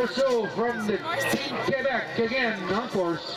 Marcoux from the Team Quebec again on course.